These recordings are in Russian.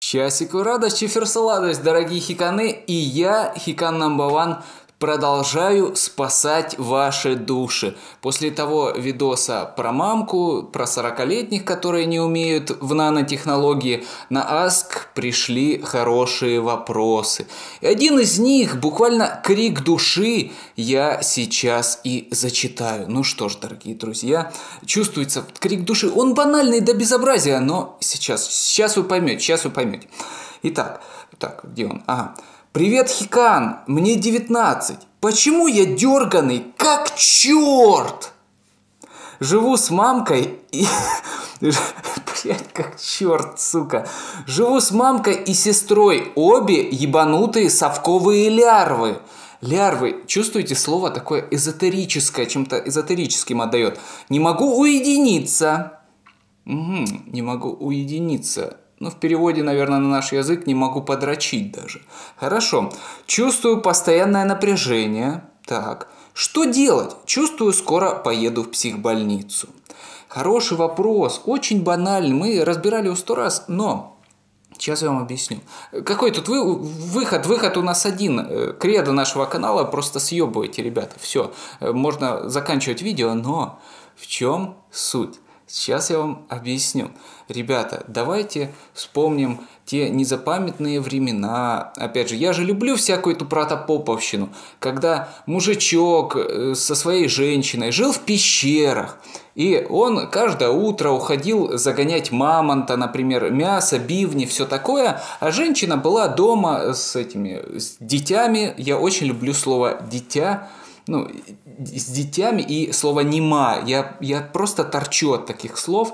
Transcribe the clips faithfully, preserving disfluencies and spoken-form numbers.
Часику радость, чиферсаладость, дорогие хиканы, и я, Хикан номер один, продолжаю спасать ваши души. После того видоса про мамку, про сорокалетних, которые не умеют в нанотехнологии, на Аск пришли хорошие вопросы. И один из них, буквально крик души, я сейчас и зачитаю. Ну что ж, дорогие друзья, чувствуется крик души. Он банальный до безобразия, но сейчас, сейчас вы поймете, сейчас вы поймете. Итак, так, где он? Ага. Привет, Хикан, мне девятнадцать. Почему я дерганый, как черт? Живу с мамкой и... Блять, как черт, сука. Живу с мамкой и сестрой, обе ебанутые совковые лярвы. Лярвы, чувствуете, слово такое эзотерическое, чем-то эзотерическим отдает. Не могу уединиться. Угу, не могу уединиться. Ну, в переводе, наверное, на наш язык не могу подрочить даже. Хорошо. Чувствую постоянное напряжение. Так. Что делать? Чувствую, скоро поеду в психбольницу. Хороший вопрос. Очень банальный. Мы разбирали его сто раз, но... Сейчас я вам объясню. Какой тут вы... выход? Выход у нас один. Кредо нашего канала просто съебывайте, ребята. Все. Можно заканчивать видео, но в чем суть? Сейчас я вам объясню. Ребята, давайте вспомним те незапамятные времена. Опять же, я же люблю всякую эту протопоповщину, когда мужичок со своей женщиной жил в пещерах, и он каждое утро уходил загонять мамонта, например, мясо, бивни, все такое, а женщина была дома с этими с детьми. Я очень люблю слово «дитя». Ну, с детьми и слово «нема». Я, я просто торчу от таких слов.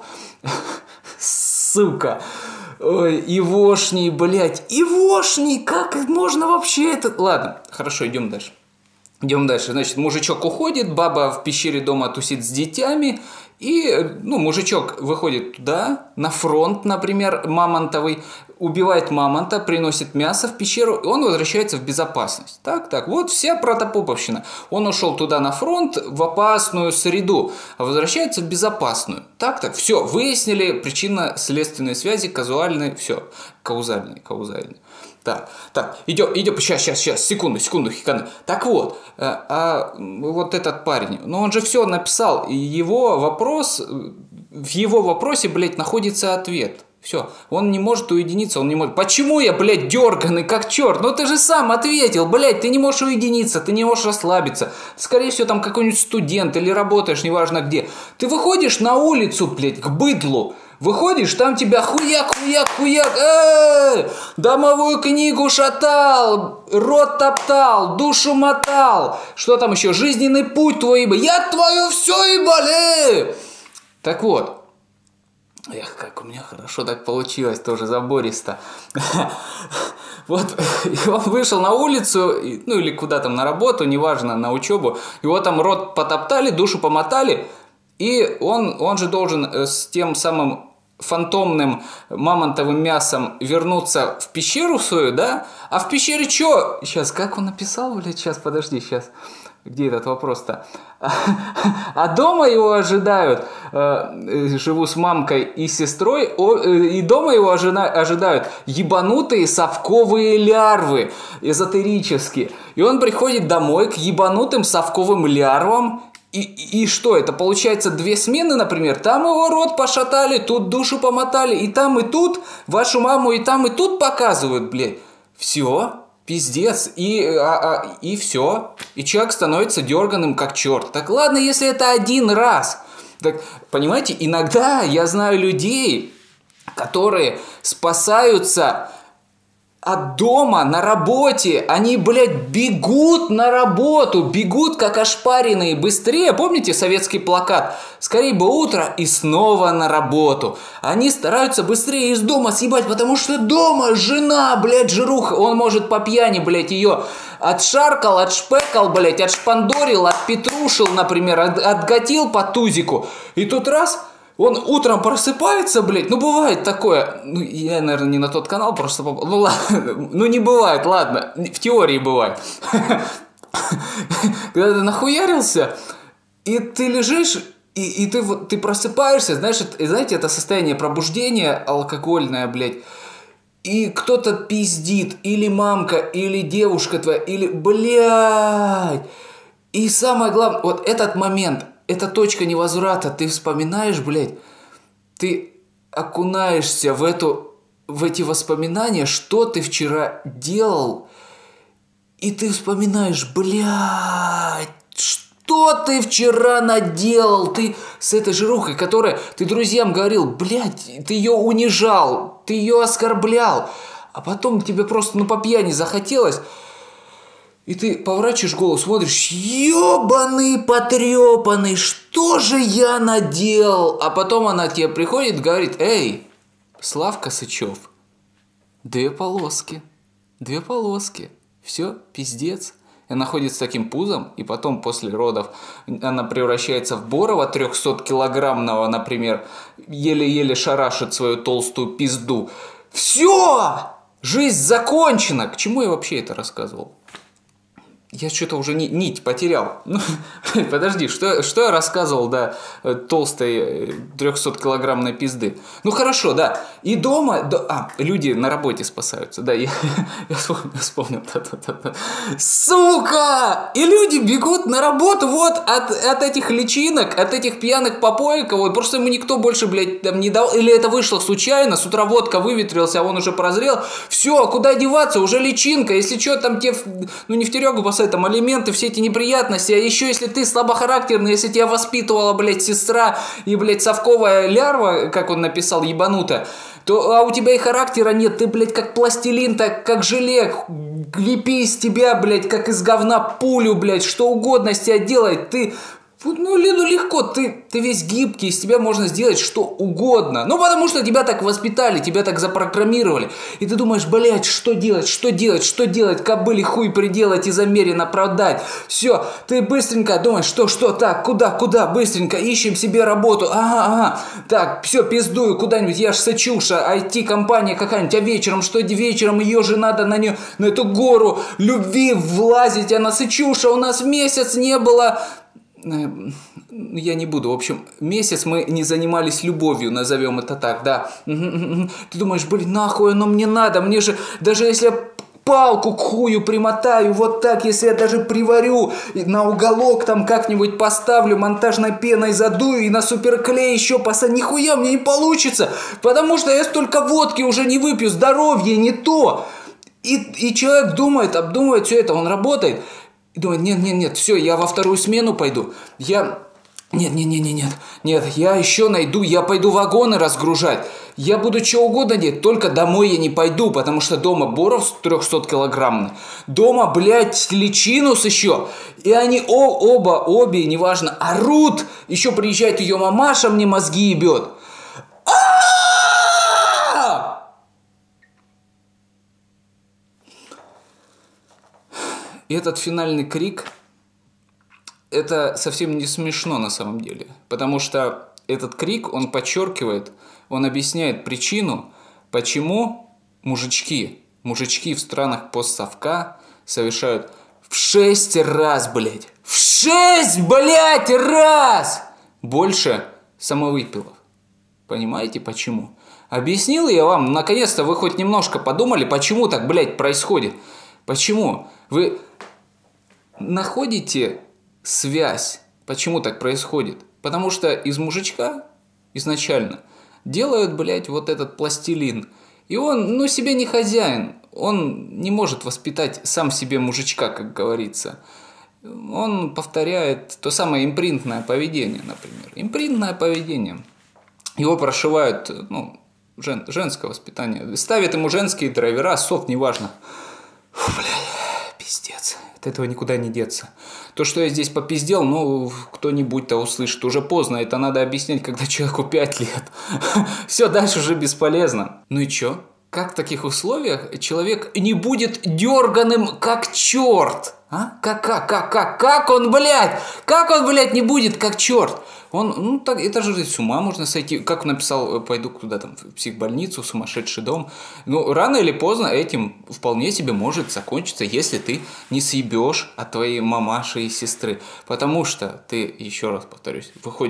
Сука. Ой, ивошний, блядь. Ивошний, как можно вообще это... Ладно, хорошо, идем дальше. Идем дальше. Значит, мужичок уходит, баба в пещере дома тусит с детьми. И, ну, мужичок выходит туда, на фронт, например, мамонтовый, убивает мамонта, приносит мясо в пещеру, и он возвращается в безопасность. Так, так, вот вся протопоповщина. Он ушел туда на фронт, в опасную среду, а возвращается в безопасную. Так, так, все, выяснили причинно-следственные связи, казуальные, все, каузальные, каузальные. Так, так, идем, идем, сейчас, сейчас, сейчас, секунду, секунду, Хиканы. Так вот, а, а вот этот парень, ну он же все написал, и его вопрос, в его вопросе, блядь, находится ответ. Все, он не может уединиться, он не может. Почему я, блядь, дерганый, как черт? Ну ты же сам ответил, блядь, ты не можешь уединиться, ты не можешь расслабиться. Скорее всего, там какой-нибудь студент или работаешь, неважно где. Ты выходишь на улицу, блядь, к быдлу. Выходишь, там тебя хуяк, хуяк, хуяк, э-э-э, домовую книгу шатал, рот топтал, душу мотал, что там еще, жизненный путь твой, ибо я твое все ибо. Так вот, эх, как у меня хорошо так получилось, тоже забористо. Вот, и он вышел на улицу, ну или куда там, на работу, неважно, на учебу, его там рот потоптали, душу помотали, и он, он же должен с тем самым фантомным мамонтовым мясом вернуться в пещеру свою, да? А в пещере что? Сейчас, как он написал, блядь, сейчас, подожди, сейчас. Где этот вопрос-то? А дома его ожидают, э, живу с мамкой и сестрой, о, э, и дома его ожина, ожидают ебанутые совковые лярвы, эзотерические. И он приходит домой к ебанутым совковым лярвам. И, и, и что, это получается две смены, например? Там его рот пошатали, тут душу помотали, и там, и тут, вашу маму и там, и тут показывают, блядь. Все, пиздец, и, а, а, и все. И человек становится дерганым, как черт. Так ладно, если это один раз. Так, понимаете, иногда я знаю людей, которые спасаются... от дома, на работе, они, блядь, бегут на работу, бегут как ошпаренные, быстрее, помните советский плакат? Скорее бы утро и снова на работу. Они стараются быстрее из дома съебать, потому что дома жена, блядь, жируха, он может по пьяни, блядь, ее отшаркал, отшпекал, блядь, отшпандорил, отпетрушил, например, от, отгатил по тузику, и тут раз... Он утром просыпается, блядь, ну бывает такое, ну я, наверное, не на тот канал просто попал, ну ладно, ну не бывает, ладно, в теории бывает. Когда ты нахуярился, и ты лежишь, и, и ты, ты просыпаешься, знаешь, это, знаете, это состояние пробуждения алкогольное, блядь, и кто-то пиздит, или мамка, или девушка твоя, или, блядь. И самое главное, вот этот момент, эта точка невозврата, ты вспоминаешь, блядь, ты окунаешься в эту, в эти воспоминания, что ты вчера делал, и ты вспоминаешь, блядь, что ты вчера наделал, ты с этой жирухой, которая, ты друзьям говорил, блядь, ты ее унижал, ты ее оскорблял, а потом тебе просто, ну, по пьяни захотелось, и ты поворачиваешь голову, смотришь, ёбаный потрепанный, что же я наделал? А потом она тебе приходит и говорит, эй, Славка Сычев, две полоски, две полоски, все, пиздец. И она ходит с таким пузом, и потом после родов она превращается в Борова трехсоткилограммного, например, еле-еле шарашит свою толстую пизду. Все! Жизнь закончена! К чему я вообще это рассказывал? Я что-то уже ни, нить потерял. Ну, подожди, что, что я рассказывал до толстой трехсоткилограммной пизды? Ну, хорошо, да. И дома... Да, а, люди на работе спасаются. Да, я, я вспомнил. вспомнил да, да, да, да. Сука! И люди бегут на работу вот от, от этих личинок, от этих пьяных попоек. Вот, просто ему никто больше, блядь, там не дал. Или это вышло случайно, с утра водка выветрился, а он уже прозрел. Все, куда деваться? Уже личинка. Если что, там те... Ну, не в тюрягу посадят, там алименты, все эти неприятности, а еще если ты слабохарактерный, если тебя воспитывала, блядь, сестра и, блядь, совковая лярва, как он написал, ебанутая, то, а у тебя и характера нет, ты, блядь, как пластилин, так как желе, лепи из тебя, блядь, как из говна пулю, блядь, что угодно с тебя делает, ты... Ну, ну легко, ты, ты весь гибкий, из тебя можно сделать что угодно. Ну, потому что тебя так воспитали, тебя так запрограммировали. И ты думаешь, блядь, что делать, что делать, что делать, кобыле хуй приделать и замеренно продать. Все, ты быстренько думаешь, что, что, так, куда, куда, быстренько, ищем себе работу. Ага, ага, так, все, пиздую куда-нибудь, я ж Сычуша, ай ти-компания какая-нибудь, а вечером, что вечером, ее же надо на нее, на эту гору любви влазить, а на Сычуша у нас месяц не было... Я не буду. В общем, месяц мы не занимались любовью, назовем это так, да. Ты думаешь, блин, нахуй оно мне надо? Мне же, даже если я палку к хую примотаю, вот так, если я даже приварю, на уголок там как-нибудь поставлю, монтажной пеной задую и на суперклей еще посадю, нихуя мне не получится, потому что я столько водки уже не выпью, здоровье не то. И, и человек думает, обдумывает все это, он работает, и думает, нет, нет, нет, все, я во вторую смену пойду. Я... Нет, нет, нет, нет, нет, нет, я еще найду, я пойду вагоны разгружать. Я буду что угодно делать, только домой я не пойду, потому что дома Боров трехсоткилограммный. Дома, блядь, личинус еще. И они о, оба, обе, неважно, орут. Еще приезжает ее мамаша, мне мозги ебет. И этот финальный крик, это совсем не смешно на самом деле, потому что этот крик, он подчеркивает, он объясняет причину, почему мужички, мужички в странах постсовка совершают в шесть раз, блядь, в шесть, блядь, раз больше самовыпилов. Понимаете, почему? Объяснил я вам, наконец-то вы хоть немножко подумали, почему так, блядь, происходит. Почему? Вы находите связь, почему так происходит? Потому что из мужичка изначально делают, блядь, вот этот пластилин. И он, ну, себе не хозяин. Он не может воспитать сам себе мужичка, как говорится. Он повторяет то самое импринтное поведение, например. Импринтное поведение. Его прошивают, ну, жен, женское воспитание. Ставят ему женские драйвера, софт, неважно. Фу, блядь, пиздец. От этого никуда не деться. То, что я здесь попиздел, ну, кто-нибудь-то услышит. Уже поздно, это надо объяснять, когда человеку пять лет. Все, дальше уже бесполезно. Ну и чё? Как в таких условиях человек не будет дерганым как черт? А? Как, как, как, как, как он, блядь? Как он, блядь, не будет как черт? Он, ну, так, это же с ума можно сойти. Как он написал, пойду куда там, в психбольницу, в сумасшедший дом. Ну, рано или поздно этим вполне себе может закончиться, если ты не съебешь от твоей мамаши и сестры. Потому что ты, еще раз повторюсь, выходишь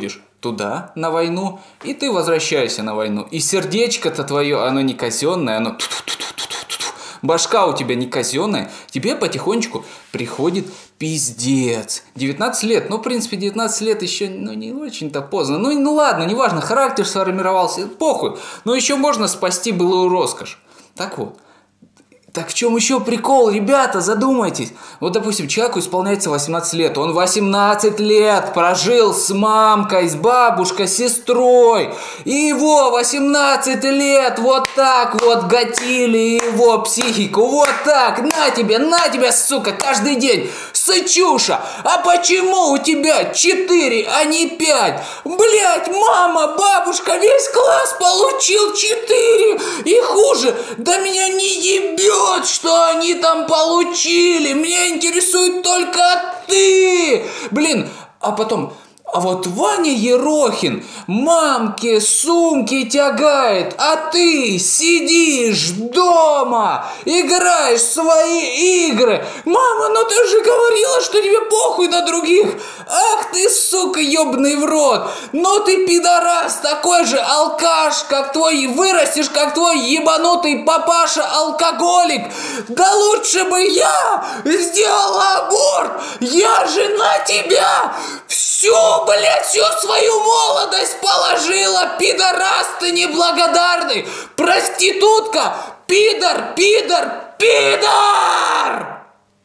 туда, на войну, и ты возвращаешься на войну. И сердечко-то твое, оно не казенное, оно... Башка у тебя не казенная, тебе потихонечку приходит пиздец. девятнадцать лет, ну, в принципе, девятнадцать лет еще, ну, не очень-то поздно. Ну, ну ладно, неважно, характер сформировался, похуй. Но еще можно спасти былую роскошь. Так вот. Так в чем еще прикол, ребята, задумайтесь. Вот, допустим, человеку исполняется восемнадцать лет. Он восемнадцать лет прожил с мамкой, с бабушкой, с сестрой. И его восемнадцать лет вот так вот гатили его психику. Вот так, на тебе, на тебя, сука, каждый день. Сычуша, а почему у тебя четыре, а не пять? Блять, мама, бабушка, весь класс получил четыре. И хуже, да меня не ебет, что они там получили. Меня интересует только ты. Блин, а потом... А вот Ваня Ерохин мамке сумки тягает, а ты сидишь дома, играешь в свои игры. Мама, ну ты же говорила, что тебе похуй на других. Ах ты, сука, ёбаный в рот. Ну ты пидорас, такой же алкаш, как твой, вырастешь, как твой ебанутый папаша-алкоголик. Да лучше бы я сделала аборт. Я же на тебя всю, блядь, всю свою молодость положила, пидорас ты неблагодарный, проститутка, пидор, пидор, пидор!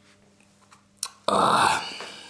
А.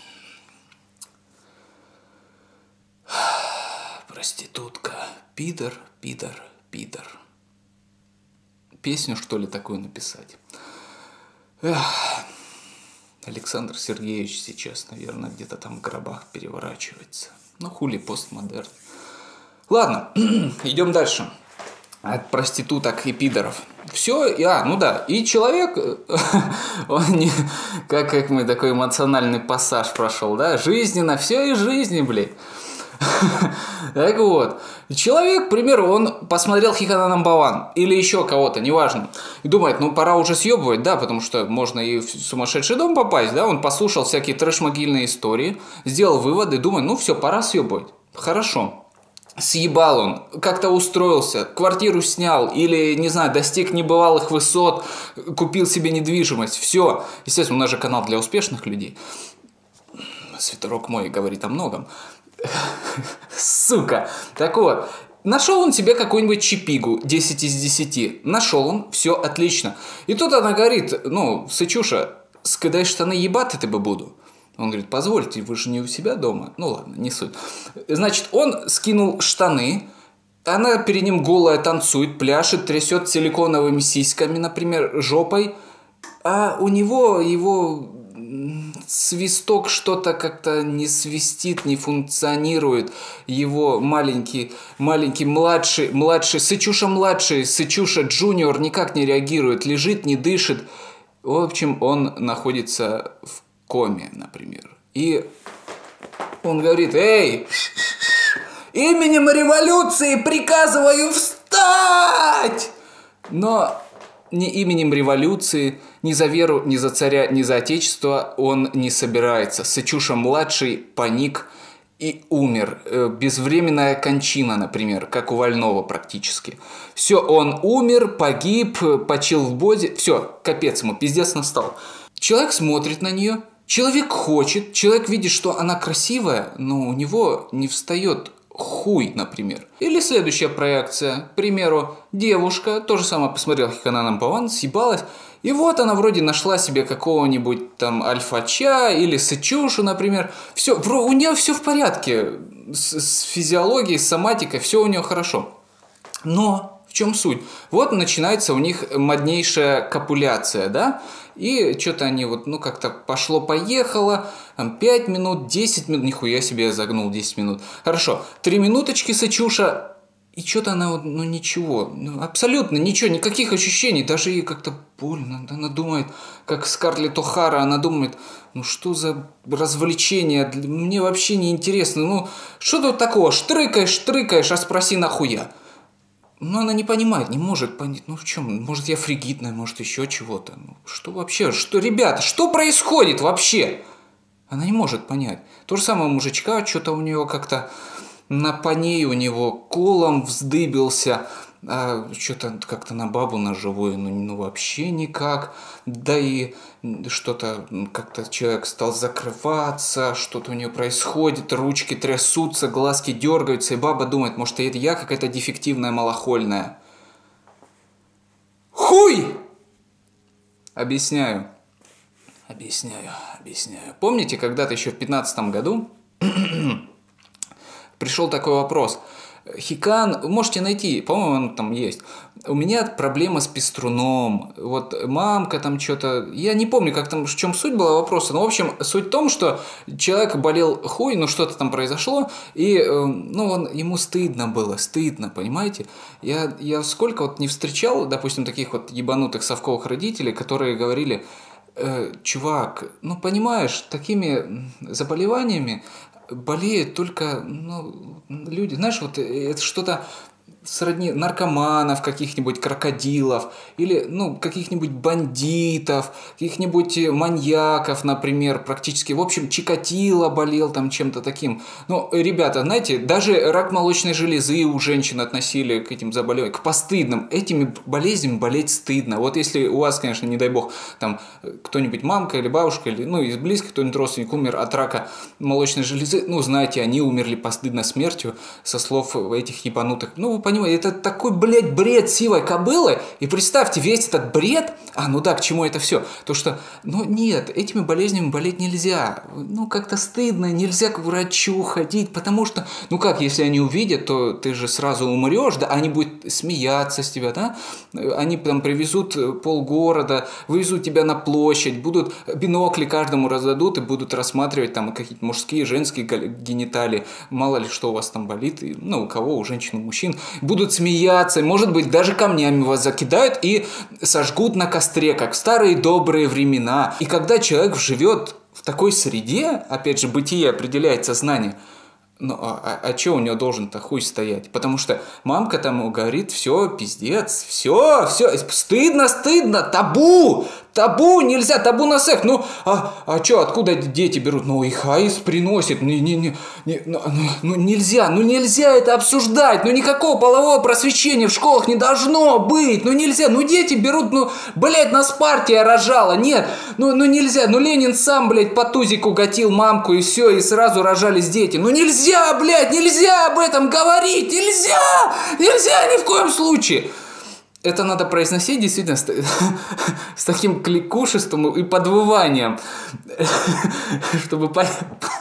Проститутка, пидор, пидор, пидор. Песню, что ли, такую написать? Эх. Александр Сергеевич сейчас, наверное, где-то там в гробах переворачивается. Ну, хули постмодерн. Ладно, идем дальше. От проституток и пидоров. Все, а, ну да, и человек, он не, как, как мы такой эмоциональный пассаж прошел, да, жизненно, все из жизни, блядь. Так вот, человек, к примеру, он посмотрел Хикана Намбаван или еще кого-то, неважно, и думает, ну пора уже съебывать, да, потому что можно и в сумасшедший дом попасть, да, он послушал всякие трэш-могильные истории, сделал выводы, думает, ну все, пора съебывать, хорошо. Съебал он, как-то устроился, квартиру снял или, не знаю, достиг небывалых высот, купил себе недвижимость, все. Естественно, у нас же канал для успешных людей. Свитерок мой говорит о многом. Сука. Так вот, нашел он себе какую-нибудь чипигу десять из десяти. Нашел он, все отлично. И тут она говорит, ну, Сычуша, скидай штаны, ебать тебе буду. Он говорит, позвольте, вы же не у себя дома. Ну ладно, не суть. Значит, он скинул штаны, она перед ним голая танцует, пляшет, трясет силиконовыми сиськами, например, жопой. А у него его свисток что-то как-то не свистит, не функционирует. Его маленький, маленький младший, младший, Сычуша-младший, Сычуша-джуниор никак не реагирует, лежит, не дышит. В общем, он находится в коме, например. И он говорит, эй, именем революции приказываю встать! Но ни именем революции, ни за веру, ни за царя, ни за отечество он не собирается. Сычуша-младший паник и умер. Безвременная кончина, например, как у Вольного практически. Все, он умер, погиб, почил в бозе. Все, капец ему, пиздец настал. Человек смотрит на нее, человек хочет, человек видит, что она красивая, но у него не встает хуй, например. Или следующая проекция, к примеру, девушка, то же самое посмотрела Хикана Намбаван, съебалась, и вот она вроде нашла себе какого-нибудь там альфача или Сычушу, например. Все, у нее все в порядке с, с физиологией, с соматикой, все у нее хорошо. Но в чем суть? Вот начинается у них моднейшая копуляция, да? И что-то они вот, ну, как-то пошло-поехало, там, пять минут, десять минут, нихуя себе я загнул десять минут. Хорошо, три минуточки Сычуша, и что-то она, вот, ну, ничего, ну, абсолютно ничего, никаких ощущений, даже ей как-то больно, она думает, как Скарлетт О'Хара, она думает, ну, что за развлечение, мне вообще не интересно, ну, что тут такого, штрыкаешь, штрыкаешь, а спроси нахуя. Но она не понимает, не может понять, ну в чем, может я фригидная, может еще чего-то. Ну, что вообще, что, ребята, что происходит вообще? Она не может понять. То же самое у мужичка, что-то у нее как-то на паней у него колом вздыбился, а что-то как-то на бабу на живую, ну, ну вообще никак. Да и что-то как-то человек стал закрываться, что-то у нее происходит, ручки трясутся, глазки дергаются, и баба думает, может, это я какая-то дефективная малохольная. Хуй! Объясняю. Объясняю, объясняю. Помните, когда-то еще в пятнадцатом году пришел такой вопрос. Хикан, можете найти, по-моему, он там есть. У меня проблема с пеструном. Вот мамка там что-то... Я не помню, как там, в чем суть была вопроса. Но, в общем, суть в том, что человек болел хуй, ну, что-то там произошло, и, ну, он, ему стыдно было, стыдно, понимаете? Я, я сколько вот не встречал, допустим, таких вот ебанутых совковых родителей, которые говорили, э, чувак, ну, понимаешь, такими заболеваниями болеют только, ну, люди, знаешь, вот это что-то сродни наркоманов, каких-нибудь крокодилов, или, ну, каких-нибудь бандитов, каких-нибудь маньяков, например, практически. В общем, Чикатило болел там чем-то таким. Ну, ребята, знаете, даже рак молочной железы у женщин относили к этим заболеваниям, к постыдным. Этими болезнями болеть стыдно. Вот если у вас, конечно, не дай бог, там кто-нибудь, мамка или бабушка, или, ну, из близких кто-нибудь родственник умер от рака молочной железы, ну, знаете, они умерли постыдно смертью, со слов этих ебанутых. Ну, вы понимаете, это такой, блядь, бред сивой кобылы. И представьте, весь этот бред... А, ну да, к чему это все? То, что, ну нет, этими болезнями болеть нельзя. Ну, как-то стыдно, нельзя к врачу ходить, потому что, ну как, если они увидят, то ты же сразу умрешь, да, они будут смеяться с тебя, да? Они там привезут полгорода, вывезут тебя на площадь, будут бинокли каждому раздадут и будут рассматривать там какие-то мужские, женские гениталии. Мало ли, что у вас там болит, и, ну, у кого, у женщин, у мужчин. Будут смеяться, может быть, даже камнями вас закидают и сожгут на костре, как в старые добрые времена. И когда человек живет в такой среде, опять же, бытие определяет сознание, ну, а, а, а что у него должен-то хуй стоять? Потому что мамка там говорит, все, пиздец, все, все, стыдно, стыдно, табу, табу, нельзя, табу на секс. Ну, а, а что, откуда дети берут? Ну, и хайс приносит, не, не, не, не, ну, ну, нельзя, ну, нельзя это обсуждать, ну, никакого полового просвещения в школах не должно быть, ну, нельзя, ну, дети берут, ну, блядь, нас партия рожала, нет, ну, ну, нельзя, ну, Ленин сам, блядь, по тузику гатил мамку и все, и сразу рожались дети, ну, нельзя. Нельзя, блядь, нельзя об этом говорить, нельзя, нельзя ни в коем случае. Это надо произносить действительно с, с таким кликушеством и подвыванием, чтобы понять.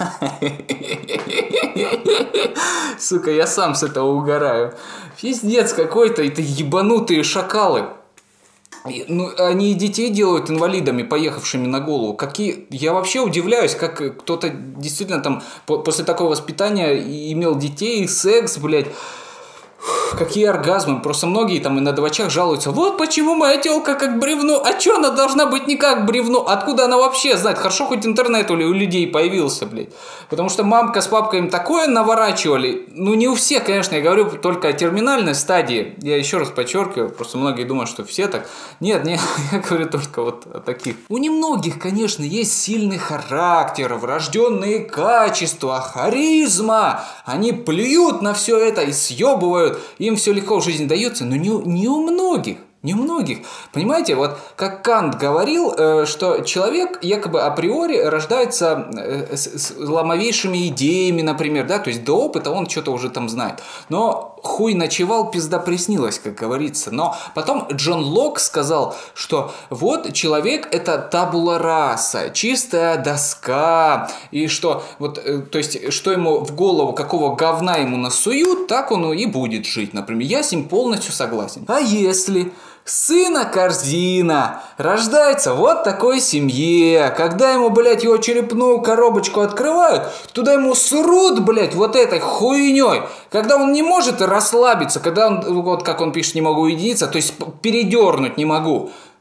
Сука, я сам с этого угораю. Пиздец какой-то, это ебанутые шакалы. Ну, они и детей делают инвалидами, поехавшими на голову. Какие... Я вообще удивляюсь, как кто-то действительно там после такого воспитания имел детей, секс, блядь. Какие оргазмы. Просто многие там и на двачах жалуются. Вот почему моя телка как бревно. А чё она должна быть не как бревно? Откуда она вообще знает? Хорошо, хоть интернет у людей появился, блядь. Потому что мамка с папкой им такое наворачивали. Ну, не у всех, конечно. Я говорю только о терминальной стадии. Я еще раз подчеркиваю. Просто многие думают, что все так. Нет, нет, я говорю только вот о таких. У немногих, конечно, есть сильный характер, врожденные качества, харизма. Они плюют на все это и съебывают. Им все легко в жизни дается, но не, не у многих. Не у многих. Понимаете, вот как Кант говорил, что человек якобы априори рождается с ломовейшими идеями, например, да, то есть до опыта он что-то уже там знает. Но хуй ночевал, пизда приснилась, как говорится. Но потом Джон Лок сказал, что вот человек это табула раса, чистая доска, и что вот, то есть, что ему в голову, какого говна ему насуют, так он и будет жить, например. Я с ним полностью согласен. А если... Сына корзина рождается в вот такой семье. Когда ему, блядь, его черепную коробочку открывают, туда ему срут, блядь, вот этой хуйней. Когда он не может расслабиться, когда он, вот как он пишет, не могу единиться, то есть передернуть не могу.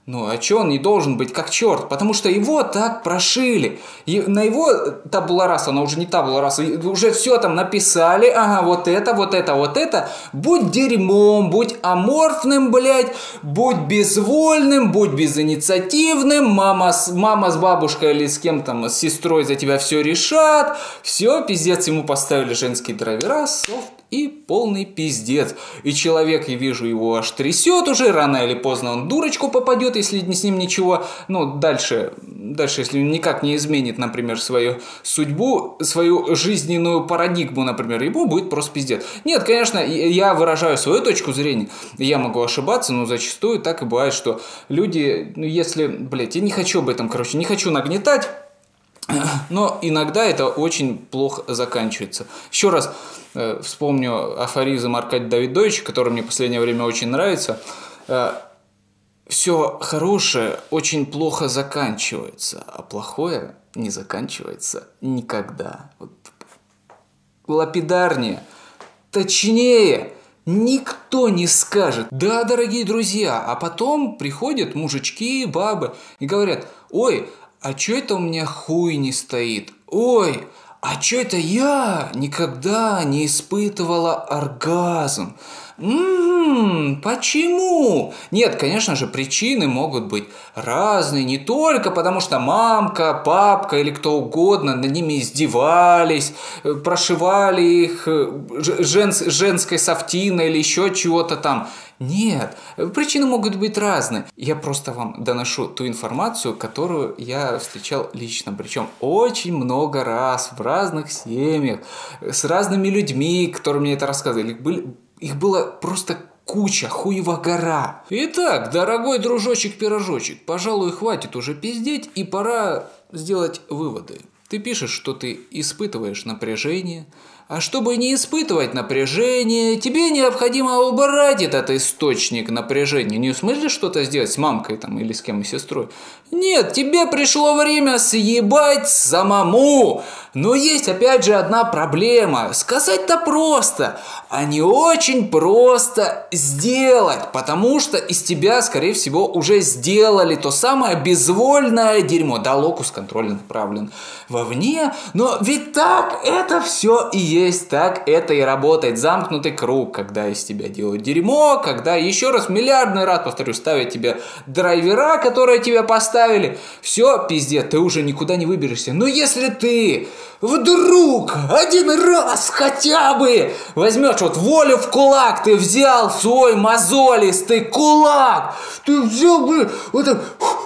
Ну, а чё он не должен быть как черт? Потому что его так прошили. И на его табула раса, она уже не табула раса, уже все там написали. Ага, вот это, вот это, вот это. Будь дерьмом, будь аморфным, блядь, будь безвольным, будь безинициативным. Мама с, мама с бабушкой или с кем там, с сестрой за тебя все решат. Все, пиздец, ему поставили женские драйвера, софт. И полный пиздец. И человек, я вижу, его аж трясет уже. Рано или поздно он дурочку попадет, если с ним ничего. Ну, дальше, дальше, если он никак не изменит, например, свою судьбу, свою жизненную парадигму, например, ему будет просто пиздец. Нет, конечно, я выражаю свою точку зрения. Я могу ошибаться, но зачастую так и бывает, что люди, ну, если, блядь, я не хочу об этом, короче, не хочу нагнетать. Но иногда это очень плохо заканчивается. Еще раз э, вспомню афоризм Аркадия Давидовича, который мне в последнее время очень нравится. Э, все хорошее очень плохо заканчивается, а плохое не заканчивается никогда. Вот. Лапидарнее, точнее никто не скажет. Да, дорогие друзья, а потом приходят мужички, бабы и говорят: ой, а чё это у меня хуй не стоит? Ой, а чё это я никогда не испытывала оргазм? М-м, почему? Нет, конечно же, причины могут быть разные. Не только потому, что мамка, папка или кто угодно над ними издевались, прошивали их женс, женской софтиной или еще чего-то там. Нет, причины могут быть разные. Я просто вам доношу ту информацию, которую я встречал лично. Причем очень много раз в разных семьях, с разными людьми, которые мне это рассказывали. Были... Их было просто куча, хуева гора. Итак, дорогой дружочек-пирожочек, пожалуй, хватит уже пиздеть, и пора сделать выводы. Ты пишешь, что ты испытываешь напряжение, а чтобы не испытывать напряжение, тебе необходимо убрать этот источник напряжения. Не в смысле что-то сделать с мамкой там, или с кем, с сестрой. Нет, тебе пришло время съебать самому. Но есть опять же одна проблема. Сказать-то просто, а не очень просто сделать. Потому что из тебя, скорее всего, уже сделали то самое безвольное дерьмо. Да, локус контрольно направлен вовне. Но ведь так это все и есть. Так это и работает. Замкнутый круг, когда из тебя делают дерьмо, когда, еще раз, миллиардный раз, повторю, ставят тебе драйвера, которые тебя поставили. Все, пиздец, ты уже никуда не выберешься. Но если ты вдруг один раз хотя бы возьмешь вот волю в кулак, ты взял свой мозолистый кулак, ты взял бы вот так,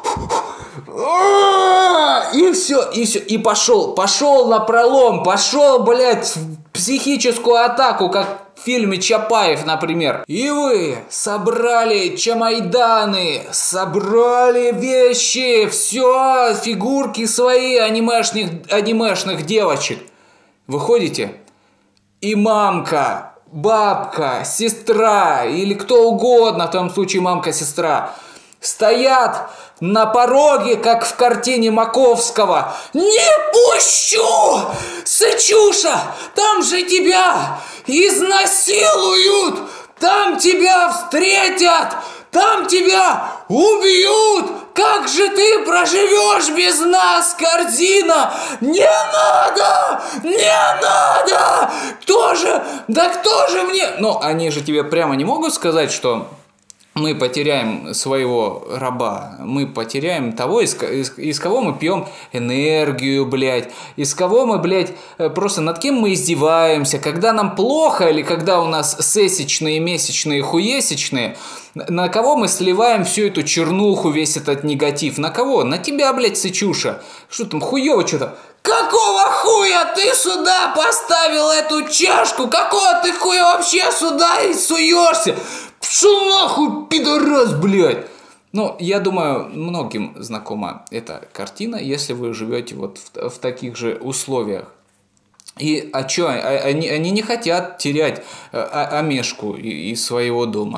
и все, и все, и пошел, пошел на пролом, пошел, блядь, в психическую атаку, как в фильме Чапаев, например. И вы собрали чемоданы, собрали вещи, все, фигурки свои анимешных, анимешных девочек. Выходите, и мамка, бабка, сестра или кто угодно, в том случае мамка-сестра, стоят на пороге, как в картине Маковского. Не пущу! Сычуша, там же тебя изнасилуют! Там тебя встретят! Там тебя убьют! Как же ты проживешь без нас, корзина? Не надо! Не надо! Кто же? Да кто же мне? Ну, они же тебе прямо не могут сказать, что мы потеряем своего раба, мы потеряем того, из, из, из кого мы пьем энергию, блядь, из кого мы, блядь, просто над кем мы издеваемся, когда нам плохо или когда у нас сесечные, месячные, хуесечные, на кого мы сливаем всю эту чернуху, весь этот негатив, на кого? На тебя, блядь, Сычуша, что там, хуёво что-то. Какого хуя ты сюда поставил эту чашку? Какого ты хуя вообще сюда и суешься? Пшел нахуй, пидорас, блядь! Ну, я думаю, многим знакома эта картина, если вы живете вот в, в таких же условиях. И а чё, они, они не хотят терять а, Амешку из своего дома.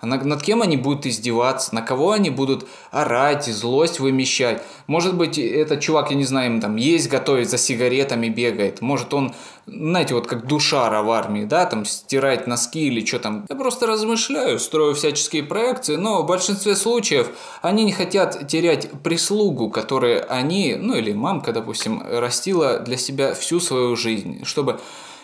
А над, над кем они будут издеваться, на кого они будут орать, злость вымещать. Может быть, этот чувак, я не знаю, им там есть готовит, за сигаретами бегает. Может, он, знаете, вот как душара в армии, да, там стирает носки или что там. Я просто размышляю, строю всяческие проекции, но в большинстве случаев они не хотят терять прислугу, которую они, ну или мамка, допустим, растила для себя всю свою жизнь, чтобы...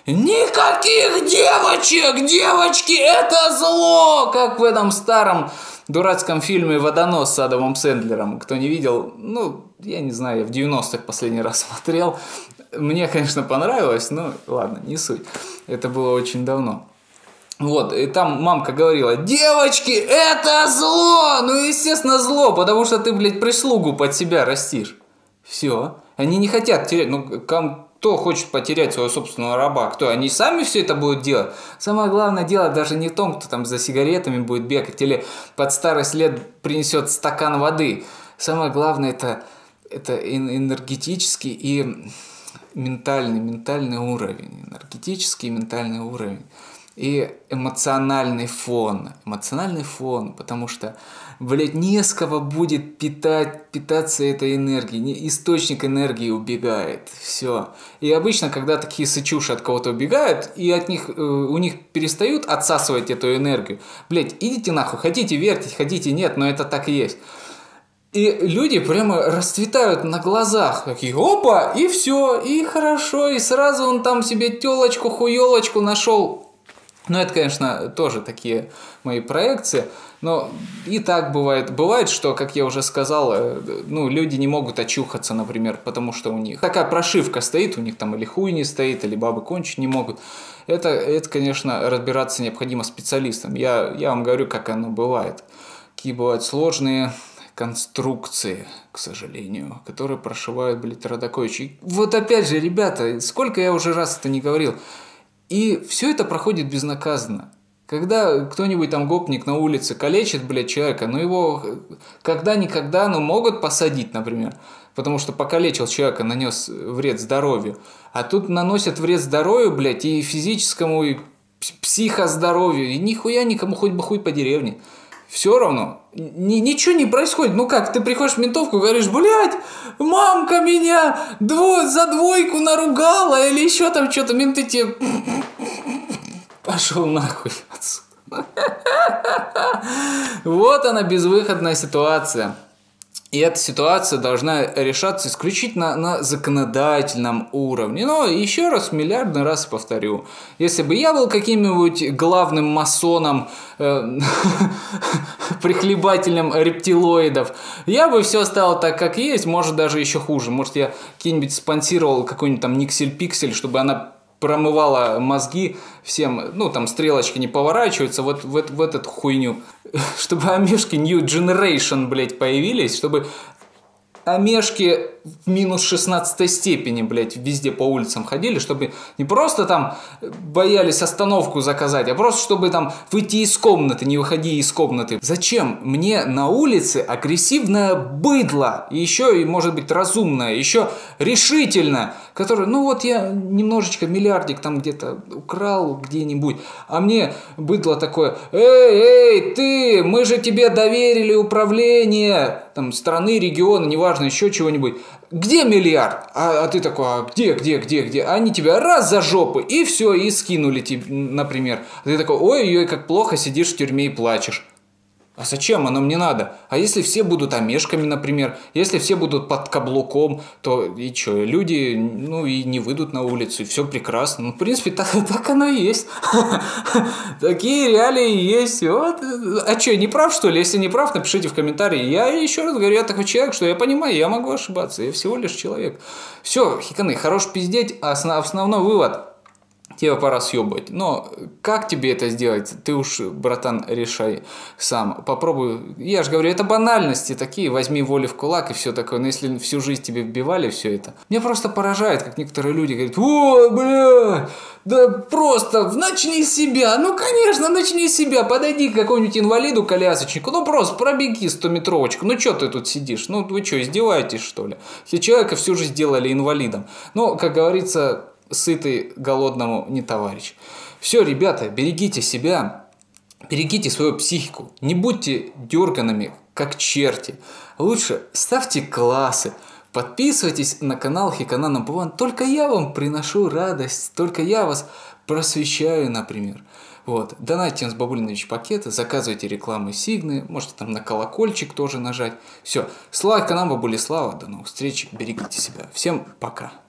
Никаких девочек! Девочки – это зло! Как в этом старом дурацком фильме «Водонос» с Адамом Сэндлером. Кто не видел, ну, я не знаю, я в девяностых последний раз смотрел. Мне, конечно, понравилось, но ладно, не суть. Это было очень давно. Вот, и там мамка говорила: девочки, это зло! Ну, естественно, зло, потому что ты, блядь, прислугу под себя растишь. Все. Они не хотят терять, ну, ком... Кто хочет потерять своего собственного раба? Кто? Они сами все это будут делать? Самое главное дело даже не в том, кто там за сигаретами будет бегать или под старость лет принесет стакан воды. Самое главное это, это энергетический и ментальный, ментальный уровень. Энергетический и ментальный уровень. И эмоциональный фон. Эмоциональный фон, потому что, блядь, не с кого будет питать, питаться этой энергией. Источник энергии убегает. Все. И обычно, когда такие сычуши от кого-то убегают, и от них, у них перестают отсасывать эту энергию, блядь, идите нахуй, хотите верьте, хотите нет, но это так и есть. И люди прямо расцветают на глазах. Такие, опа, и все, и хорошо, и сразу он там себе телочку, хуелочку нашел. Ну, это, конечно, тоже такие мои проекции, но и так бывает. Бывает, что, как я уже сказал, ну, люди не могут очухаться, например, потому что у них такая прошивка стоит, у них там или хуй не стоит, или бабы кончить не могут. Это, это конечно, разбираться необходимо специалистам. Я, я вам говорю, как оно бывает. Какие бывают сложные конструкции, к сожалению, которые прошивают, блядь, родоковичи. Вот опять же, ребята, сколько я уже раз это не говорил, и все это проходит безнаказанно. Когда кто-нибудь там гопник на улице калечит, блядь, человека, ну его когда-никогда, ну, могут посадить, например, потому что покалечил человека, нанес вред здоровью. А тут наносят вред здоровью, блядь, и физическому, и психоздоровью, и нихуя никому хоть бы хуй по деревне. Все равно, ни, ничего не происходит. Ну как, ты приходишь в ментовку, говоришь: блядь, мамка меня дво, за двойку наругала, или еще там что-то, менты тебе... Пошел нахуй отсюда. Вот она, безвыходная ситуация. И эта ситуация должна решаться исключительно на законодательном уровне. Но еще раз, миллиардный раз повторю. Если бы я был каким-нибудь главным масоном, э, прихлебателем рептилоидов, я бы все оставил так, как есть, может даже еще хуже. Может, я какие-нибудь спонсировал какой-нибудь там Никсель-Пиксель, чтобы она промывала мозги всем, ну, там стрелочки не поворачиваются, вот в, в, в эту хуйню. Чтобы омешки New Generation, блядь, появились, чтобы омешки в минус шестнадцатой степени, блядь, везде по улицам ходили, чтобы не просто там боялись остановку заказать, а просто чтобы там выйти из комнаты, не выходи из комнаты. Зачем мне на улице агрессивное быдло, и еще, и может быть, разумное, еще решительно, которое, ну вот я немножечко миллиардик там где-то украл где-нибудь, а мне быдло такое: эй, эй, ты, мы же тебе доверили управление там страны, региона, неважно, еще чего-нибудь. Где миллиард? А, а ты такой: а где, где, где, где? Они тебя раз за жопу, и все, и скинули тебе, например. А ты такой: ой-ой, как плохо, сидишь в тюрьме и плачешь. А зачем оно мне надо? А если все будут омешками, например, если все будут под каблуком, то и что, люди, ну, и не выйдут на улицу, и все прекрасно. Ну, в принципе, так, так оно и есть. Такие реалии есть. Вот. А что, не прав, что ли? Если не прав, напишите в комментарии. Я еще раз говорю, я такой человек, что я понимаю, я могу ошибаться, я всего лишь человек. Все, хиканы, хорош пиздеть, а основной вывод: тебе пора съебывать. Но как тебе это сделать? Ты уж, братан, решай сам. Попробуй. Я же говорю, это банальности такие. Возьми волю в кулак и все такое. Но если всю жизнь тебе вбивали все это. Меня просто поражает, как некоторые люди говорят: о, бля, да просто начни с себя. Ну, конечно, начни с себя. Подойди к какому-нибудь инвалиду-колясочнику. Ну, просто пробеги стометровочку. Ну, что ты тут сидишь? Ну, вы что, издеваетесь, что ли? Если человека всю жизнь делали инвалидом. Ну, как говорится, сытый голодному не товарищ. Все, ребята, берегите себя. берегите свою психику, не будьте дерганными, как черти. Лучше ставьте классы, подписывайтесь на канал Хикана Number One. Только я вам приношу радость, только я вас просвещаю, например. Вот. Донатьте с Бабулинович пакеты, заказывайте рекламы Сигны, можете там на колокольчик тоже нажать. Все. Слава канал Бабули, слава, до новых встреч, берегите себя. Всем пока.